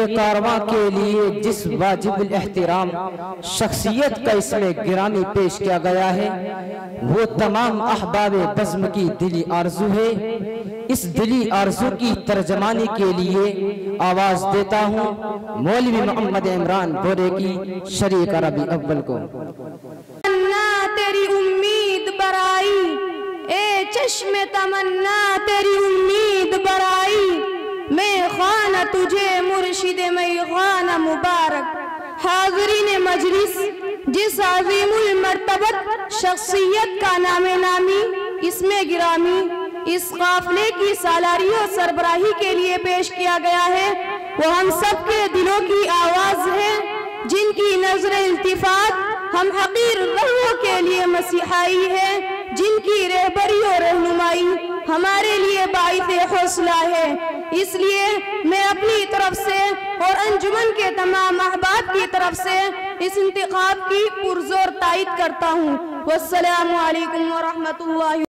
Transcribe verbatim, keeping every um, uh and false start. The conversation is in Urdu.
یہ کارواں کے لیے جس واجب الاحترام شخصیت کا اس میں گرامی پیش کیا گیا ہے وہ تمام احباب بزم کی دلی آرزو ہے۔ اس دلی آرزو کی ترجمانی کے لیے آواز دیتا ہوں مولوی محمد عمران بورے کی شریک عربی اول کو۔ تمنا تیری امید برائی، اے چشم تمنا تیری امید برائی، میں خانہ تجھے مرشد میں خانہ مبارک۔ حاضرین مجلس، جس عظیم المرتبت شخصیت کا نام نامی اس میں گرامی اس قافلے کی سالاری و سربراہی کے لیے پیش کیا گیا ہے، وہ ہم سب کے دلوں کی آواز ہے، جن کی نظر التفات ہم حقیر رہوں کے لیے مسیحائی ہے، جن کی رہبری و رہنمائی ہمارے لیے باعث حوصلہ ہے۔ اس لیے میں اپنی طرف سے اور انجمن کے تمام احباب کی طرف سے اس انتخاب کی پرزور تائید کرتا ہوں۔ والسلام علیکم ورحمۃ اللہ۔